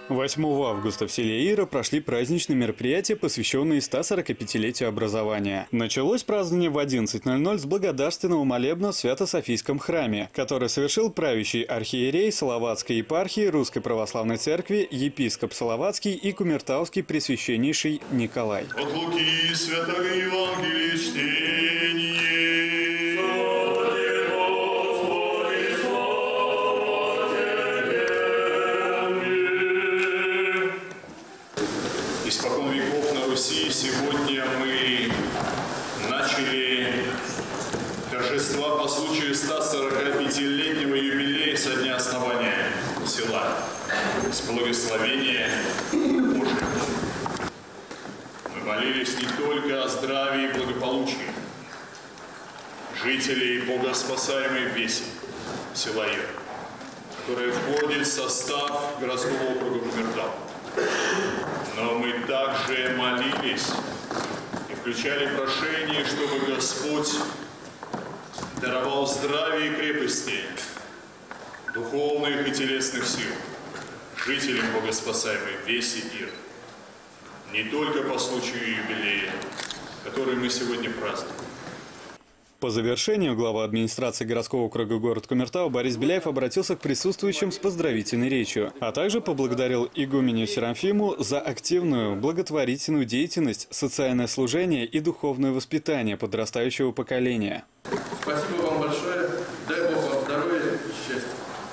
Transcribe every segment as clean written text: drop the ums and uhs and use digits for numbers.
8 августа в селе Ира прошли праздничные мероприятия, посвященные 145-летию образования. Началось празднование в 11:00 с благодарственного молебна в Свято-Софийском храме, который совершил правящий архиерей Салаватской епархии Русской Православной Церкви, епископ Салаватский и Кумертауский Пресвященнейший Николай. От Луки Святого Евангелия чтение. Испокон веков на Руси сегодня мы начали торжества по случаю 145-летнего юбилея со дня основания села с благословения Божьего. Мы молились не только о здравии и благополучии жителей богоспасаемой Веси села Ира, которая входит в состав городского округа Кумертау. Но мы также молились и включали прошение, чтобы Господь даровал здравие и крепости, духовных и телесных сил жителям богоспасаемой Веси Ира. Не только по случаю юбилея, который мы сегодня празднуем. По завершению глава администрации городского округа город Кумертау Борис Беляев обратился к присутствующим с поздравительной речью, а также поблагодарил игуменю Серафиму за активную благотворительную деятельность, социальное служение и духовное воспитание подрастающего поколения. Спасибо вам большое. Дай Бог вам здоровья и счастья.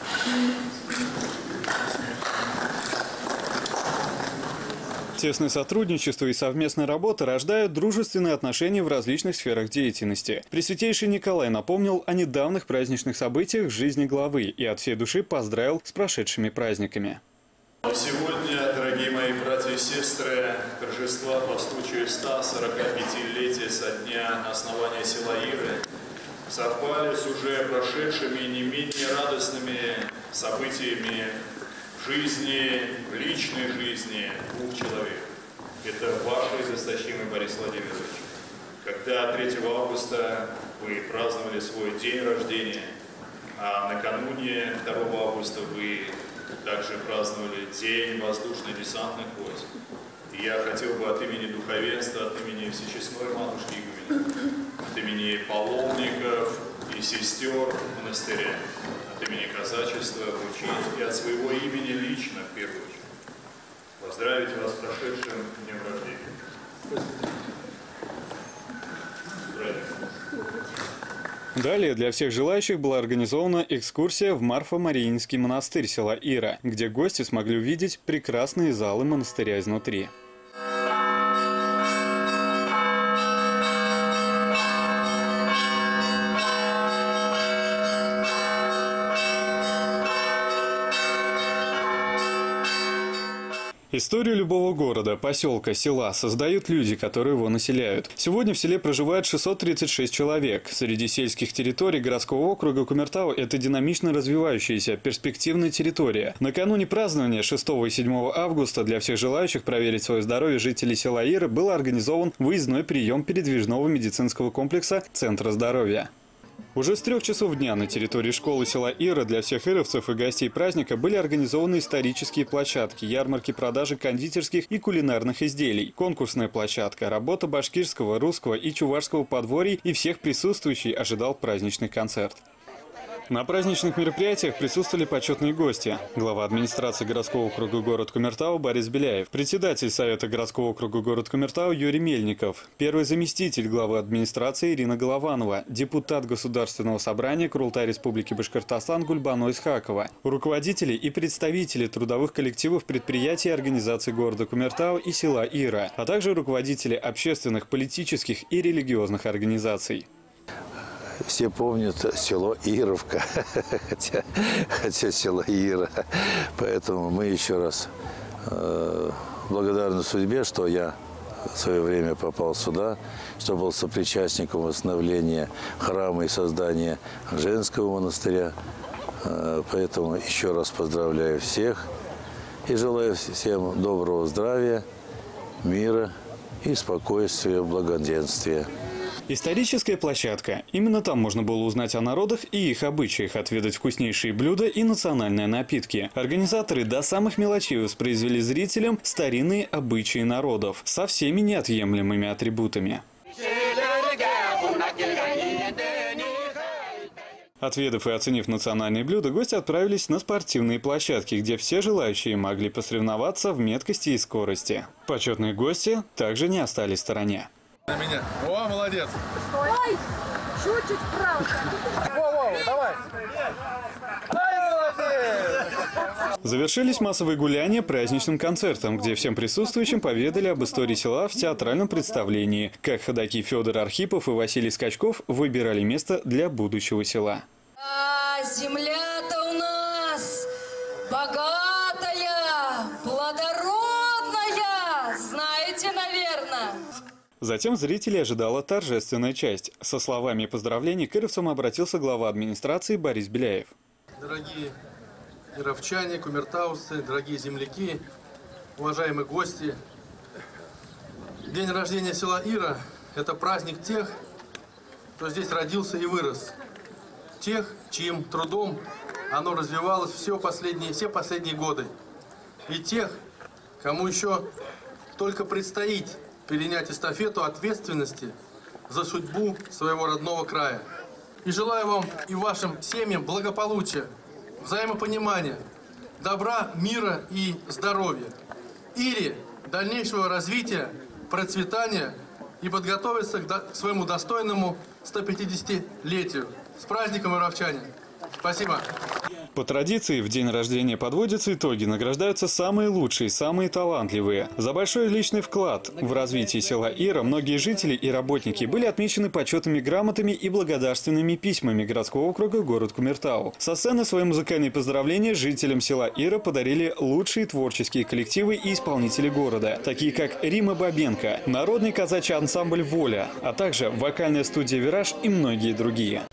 Тесное сотрудничество и совместная работа рождают дружественные отношения в различных сферах деятельности. Пресвятейший Николай напомнил о недавних праздничных событиях в жизни главы и от всей души поздравил с прошедшими праздниками. Сегодня, дорогие мои братья и сестры, торжества по случаю 145-летия со дня основания села Иры совпали с уже прошедшими не менее радостными событиями в жизни, в личной жизни двух человек. Это ваш досточтимый Борис Владимирович. Когда 3 августа вы праздновали свой день рождения, а накануне 2 августа вы также праздновали День воздушно-десантных войск. И я хотел бы от имени духовенства, от имени Всечестной Матушки Игуменя, от имени паломников и сестер монастыря, от имени казачества, учить и от своего имени лично, в первую очередь, поздравить вас с прошедшим днем рождения. Далее для всех желающих была организована экскурсия в Марфо-Мариинский монастырь села Ира, где гости смогли увидеть прекрасные залы монастыря изнутри. Историю любого города, поселка, села создают люди, которые его населяют. Сегодня в селе проживает 636 человек. Среди сельских территорий городского округа Кумертау это динамично развивающаяся, перспективная территория. Накануне празднования 6 и 7 августа для всех желающих проверить свое здоровье жителей села Ира был организован выездной прием передвижного медицинского комплекса Центра здоровья. Уже с 3 часов дня на территории школы села Ира для всех ировцев и гостей праздника были организованы исторические площадки, ярмарки продажи кондитерских и кулинарных изделий, конкурсная площадка, работа башкирского, русского и чувашского подворий, и всех присутствующих ожидал праздничный концерт. На праздничных мероприятиях присутствовали почетные гости. Глава администрации городского округа город Кумертау Борис Беляев, председатель Совета городского округа город Кумертау Юрий Мельников, первый заместитель главы администрации Ирина Голованова, депутат Государственного собрания Курултай Республики Башкортостан Гульбано Исхакова, руководители и представители трудовых коллективов предприятий и организаций города Кумертау и села Ира, а также руководители общественных, политических и религиозных организаций. Все помнят село Ировка, хотя село Ира. Поэтому мы еще раз благодарны судьбе, что я в свое время попал сюда, что был сопричастником восстановления храма и создания женского монастыря. Поэтому еще раз поздравляю всех и желаю всем доброго здравия, мира и спокойствия, благоденствия. Историческая площадка. Именно там можно было узнать о народах и их обычаях, отведать вкуснейшие блюда и национальные напитки. Организаторы до самых мелочей воспроизвели зрителям старинные обычаи народов со всеми неотъемлемыми атрибутами. Отведав и оценив национальные блюда, гости отправились на спортивные площадки, где все желающие могли посоревноваться в меткости и скорости. Почетные гости также не остались в стороне. На меня. О, молодец. Ой, чуть-чуть вправо. Давай. Ай, молодец. Завершились массовые гуляния праздничным концертом, где всем присутствующим поведали об истории села в театральном представлении, как ходаки Федор Архипов и Василий Скачков выбирали место для будущего села. А земля-то у нас богатая, плодородная, знаете, наверное. Затем зрителей ожидала торжественная часть. Со словами поздравлений к кировцам обратился глава администрации Борис Беляев. Дорогие яровчане, кумертаусцы, дорогие земляки, уважаемые гости. День рождения села Ира – это праздник тех, кто здесь родился и вырос. Тех, чьим трудом оно развивалось все последние годы. И тех, кому еще только предстоит перенять эстафету ответственности за судьбу своего родного края. И желаю вам и вашим семьям благополучия, взаимопонимания, добра, мира и здоровья. Ире дальнейшего развития, процветания и подготовиться к своему достойному 150-летию. С праздником, яровчане! Спасибо! По традиции, в день рождения подводятся итоги, награждаются самые лучшие, самые талантливые. За большой личный вклад в развитие села Ира многие жители и работники были отмечены почетными грамотами и благодарственными письмами городского округа город Кумертау. Со сцены свои музыкальные поздравления жителям села Ира подарили лучшие творческие коллективы и исполнители города, такие как Рима Бабенко, народный казачий ансамбль «Воля», а также вокальная студия «Вираж» и многие другие.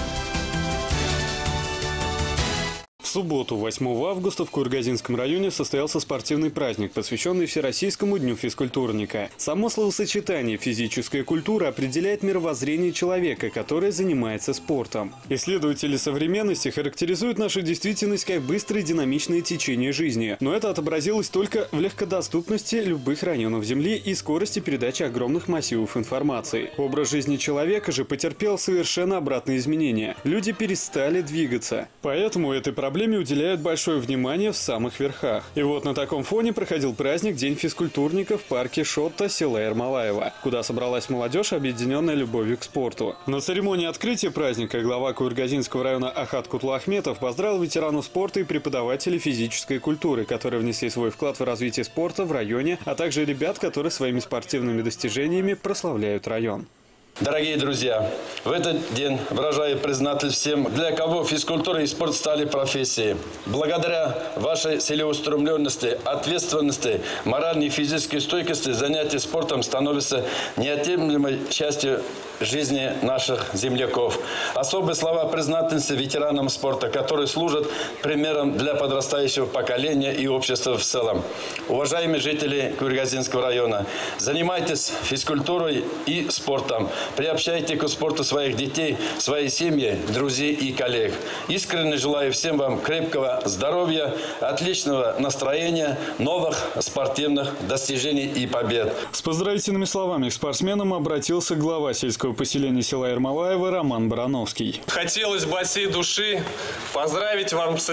В субботу, 8 августа, в Куйргазинском районе состоялся спортивный праздник, посвященный Всероссийскому дню физкультурника. Само словосочетание «физическая культура» определяет мировоззрение человека, который занимается спортом. Исследователи современности характеризуют нашу действительность как быстрое динамичное течение жизни. Но это отобразилось только в легкодоступности любых районов Земли и скорости передачи огромных массивов информации. Образ жизни человека же потерпел совершенно обратные изменения. Люди перестали двигаться. Поэтому этой проблеме уделяют большое внимание в самых верхах. И вот на таком фоне проходил праздник День физкультурника в парке Шотта села Ермолаева, куда собралась молодежь, объединенная любовью к спорту. На церемонии открытия праздника глава Куйргазинского района Ахат Кутлахметов поздравил ветеранов спорта и преподавателей физической культуры, которые внесли свой вклад в развитие спорта в районе, а также ребят, которые своими спортивными достижениями прославляют район. Дорогие друзья, в этот день выражаю признательность всем, для кого физкультура и спорт стали профессией. Благодаря вашей целеустремленности, ответственности, моральной и физической стойкости занятия спортом становятся неотъемлемой частью жизни наших земляков. Особые слова признательности ветеранам спорта, которые служат примером для подрастающего поколения и общества в целом. Уважаемые жители Куйргазинского района, занимайтесь физкультурой и спортом. Приобщайте к спорту своих детей, своей семьи, друзей и коллег. Искренне желаю всем вам крепкого здоровья, отличного настроения, новых спортивных достижений и побед. С поздравительными словами к спортсменам обратился глава сельского поселения села Ермолаева Роман Барановский. Хотелось бы от всей души поздравить вас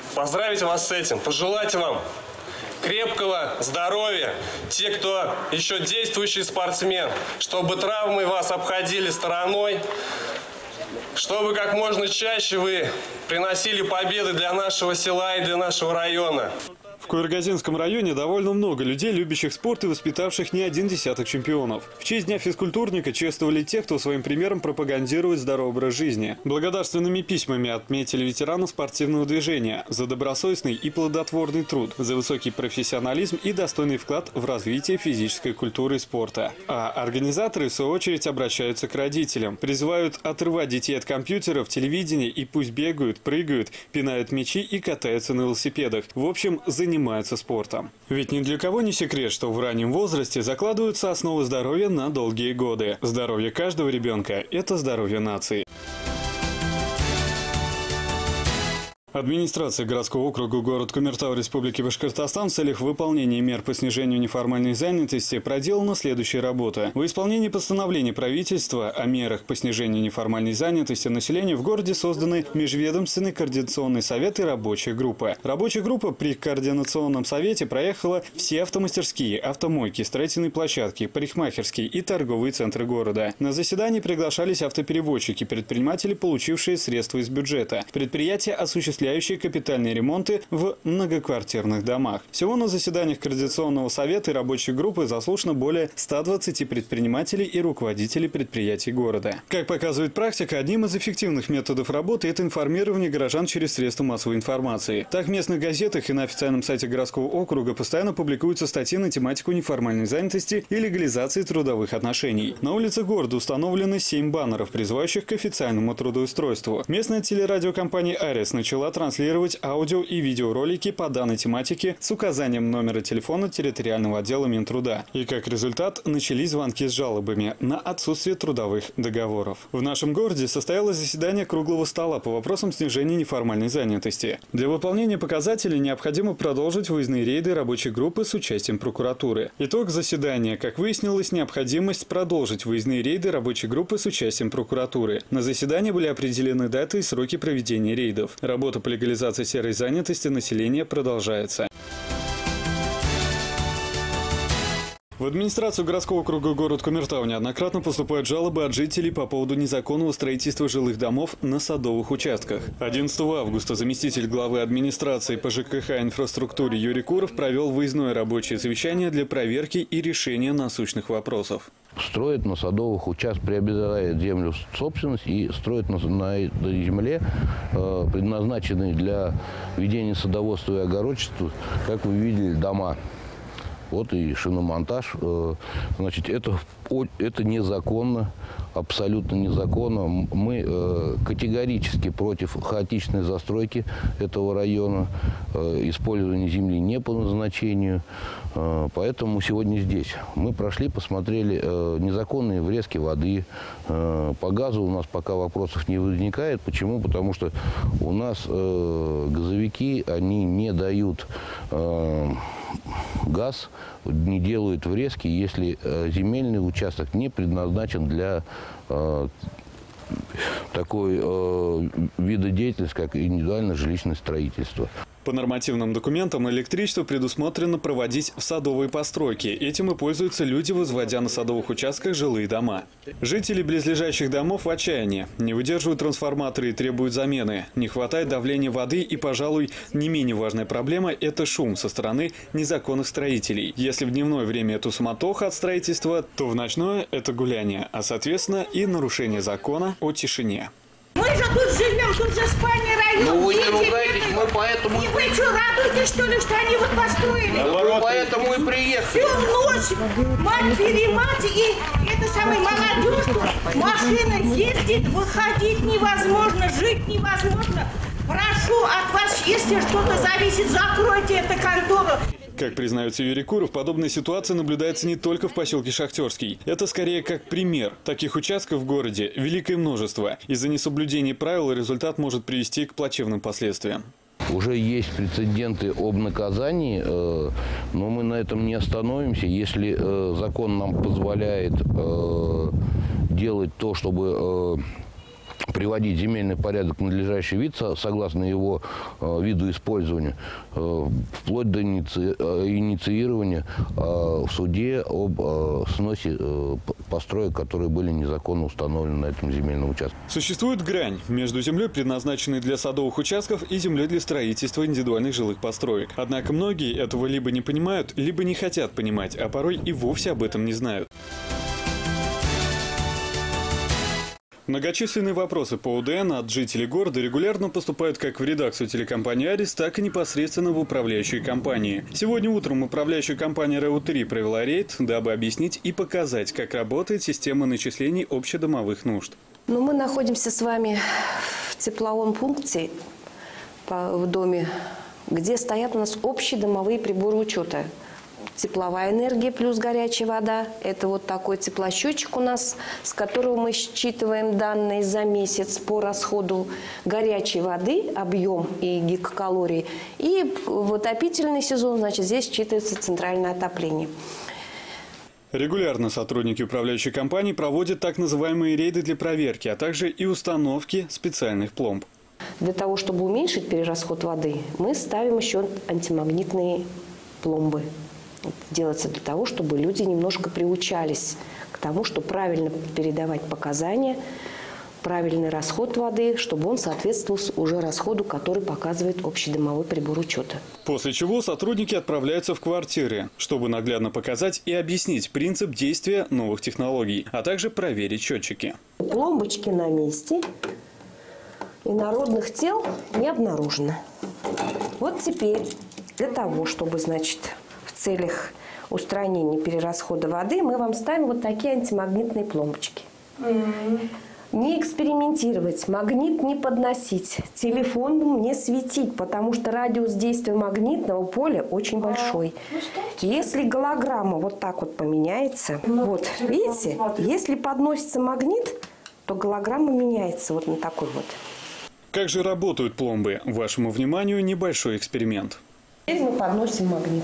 с этим, пожелать вам крепкого здоровья, те, кто еще действующий спортсмен, чтобы травмы вас обходили стороной, чтобы как можно чаще вы приносили победы для нашего села и для нашего района. В Куйргазинском районе довольно много людей, любящих спорт и воспитавших не один десяток чемпионов. В честь Дня физкультурника чествовали тех, кто своим примером пропагандирует здоровый образ жизни. Благодарственными письмами отметили ветеранов спортивного движения за добросовестный и плодотворный труд, за высокий профессионализм и достойный вклад в развитие физической культуры и спорта. А организаторы, в свою очередь, обращаются к родителям. Призывают отрывать детей от компьютеров, телевидения и пусть бегают, прыгают, пинают мячи и катаются на велосипедах. В общем, занимаются занимаются спортом. Ведь ни для кого не секрет, что в раннем возрасте закладываются основы здоровья на долгие годы. Здоровье каждого ребенка – это здоровье нации. Администрация городского округа город Кумертау Республики Башкортостан в целях выполнения мер по снижению неформальной занятости проделана следующая работа. В исполнении постановления правительства о мерах по снижению неформальной занятости населения в городе созданы Межведомственный координационный совет и рабочая группа. Рабочая группа при координационном совете проехала все автомастерские, автомойки, строительные площадки, парикмахерские и торговые центры города. На заседание приглашались автоперевозчики, предприниматели, получившие средства из бюджета, предприятия, осуществляющие капитальные ремонты в многоквартирных домах. Всего на заседаниях Координационного совета и рабочей группы заслушано более 120 предпринимателей и руководителей предприятий города. Как показывает практика, одним из эффективных методов работы – это информирование горожан через средства массовой информации. Так, в местных газетах и на официальном сайте городского округа постоянно публикуются статьи на тематику неформальной занятости и легализации трудовых отношений. На улицах города установлены 7 баннеров, призывающих к официальному трудоустройству. Местная телерадиокомпания «Арис» начала транслировать аудио и видеоролики по данной тематике с указанием номера телефона территориального отдела Минтруда. И как результат начались звонки с жалобами на отсутствие трудовых договоров. В нашем городе состоялось заседание круглого стола по вопросам снижения неформальной занятости. Для выполнения показателей необходимо продолжить выездные рейды рабочей группы с участием прокуратуры. Итог заседания. Как выяснилось, необходимость продолжить выездные рейды рабочей группы с участием прокуратуры. На заседании были определены даты и сроки проведения рейдов. Работа по легализации серой занятости населения продолжается. В администрацию городского округа город Кумертау неоднократно поступают жалобы от жителей по поводу незаконного строительства жилых домов на садовых участках. 11 августа заместитель главы администрации по ЖКХ и инфраструктуре Юрий Куров провел выездное рабочее совещание для проверки и решения насущных вопросов. Строят на садовых участках, приобретают землю в собственность и строят на этой земле, предназначенные для ведения садоводства и огородничества, как вы видели, дома. Вот и шиномонтаж. Значит, это незаконно, абсолютно незаконно. Мы категорически против хаотичной застройки этого района, использования земли не по назначению. Поэтому сегодня здесь. Мы прошли, посмотрели незаконные врезки воды. По газу у нас пока вопросов не возникает. Почему? Потому что у нас газовики, они не дают газ, не делают врезки, если земельный участок не предназначен для такой вида деятельности, как индивидуальное жилищное строительство. По нормативным документам электричество предусмотрено проводить в садовые постройки. Этим и пользуются люди, возводя на садовых участках жилые дома. Жители близлежащих домов в отчаянии. Не выдерживают трансформаторы и требуют замены. Не хватает давления воды и, пожалуй, не менее важная проблема – это шум со стороны незаконных строителей. Если в дневное время это суматоха от строительства, то в ночное – это гуляние, а соответственно и нарушение закона о тишине. Мы же тут живем, тут же спальный район. Ну вы не ругайтесь, мы поэтому... И вы что, радуетесь, что ли, что они вот построили? Мы поэтому и приехали. Всю ночь мать-перемать, и это самая молодежь, машина ездит, выходить невозможно, жить невозможно. Прошу от вас, если что-то зависит, закройте эту контору. Как признается Юрий Куров, подобная ситуация наблюдается не только в поселке Шахтерский. Это скорее как пример. Таких участков в городе великое множество. Из-за несоблюдения правил результат может привести к плачевным последствиям. Уже есть прецеденты об наказании, но мы на этом не остановимся. Если закон нам позволяет делать то, чтобы приводить земельный порядок в надлежащий вид, согласно его виду использования, вплоть до инициирования в суде об сносе построек, которые были незаконно установлены на этом земельном участке. Существует грань между землей, предназначенной для садовых участков, и землей для строительства индивидуальных жилых построек. Однако многие этого либо не понимают, либо не хотят понимать, а порой и вовсе об этом не знают. Многочисленные вопросы по УДН от жителей города регулярно поступают как в редакцию телекомпании «Арис», так и непосредственно в управляющие компании. Сегодня утром управляющая компания РЭУ-3 провела рейд, дабы объяснить и показать, как работает система начислений общедомовых нужд. Мы находимся с вами в тепловом пункте в доме где стоят у нас общедомовые приборы учета. Тепловая энергия плюс горячая вода. Это вот такой теплосчетчик у нас, с которого мы считываем данные за месяц по расходу горячей воды, объем и гигакалории. И в отопительный сезон, значит, здесь считывается центральное отопление. Регулярно сотрудники управляющей компании проводят так называемые рейды для проверки, а также и установки специальных пломб. Для того, чтобы уменьшить перерасход воды, мы ставим еще антимагнитные пломбы. Это делается для того, чтобы люди немножко приучались к тому, что правильно передавать показания, правильный расход воды, чтобы он соответствовал уже расходу, который показывает общедомовой прибор учета. После чего сотрудники отправляются в квартиры, чтобы наглядно показать и объяснить принцип действия новых технологий, а также проверить счетчики. Пломбочки на месте, инородных тел не обнаружено. Вот теперь для того, чтобы, значит, в целях устранения перерасхода воды мы вам ставим вот такие антимагнитные пломбочки. Не экспериментировать, магнит не подносить, телефон не светить, потому что радиус действия магнитного поля очень большой. Если голограмма вот так вот поменяется, вот, видите, если подносится магнит, то голограмма меняется вот на такой вот. Как же работают пломбы? Вашему вниманию небольшой эксперимент. Теперь мы подносим магнит.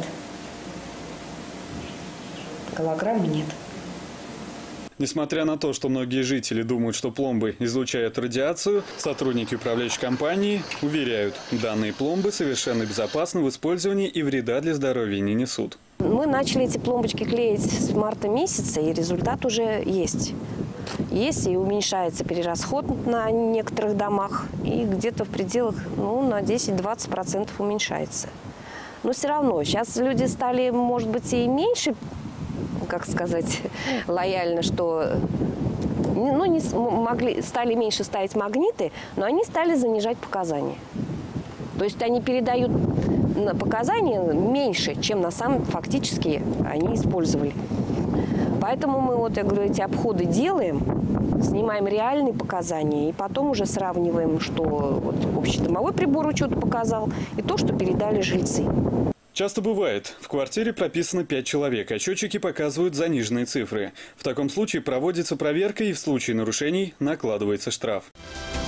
Голограммы нет. Несмотря на то, что многие жители думают, что пломбы излучают радиацию, сотрудники управляющей компании уверяют, данные пломбы совершенно безопасны в использовании и вреда для здоровья не несут. Мы начали эти пломбочки клеить с марта месяца, и результат уже есть. Есть и уменьшается перерасход на некоторых домах, и где-то в пределах на 10-20% уменьшается. Но все равно сейчас люди стали, может быть, и меньше, как сказать, лояльно, что стали меньше ставить магниты, но они стали занижать показания. То есть они передают показания меньше, чем на самом фактически они использовали. Поэтому мы, вот я говорю, эти обходы делаем, снимаем реальные показания и потом уже сравниваем, что вот общедомовой прибор учета показал и то, что передали жильцы. Часто бывает, в квартире прописано 5 человек, а счетчики показывают заниженные цифры. В таком случае проводится проверка и в случае нарушений накладывается штраф.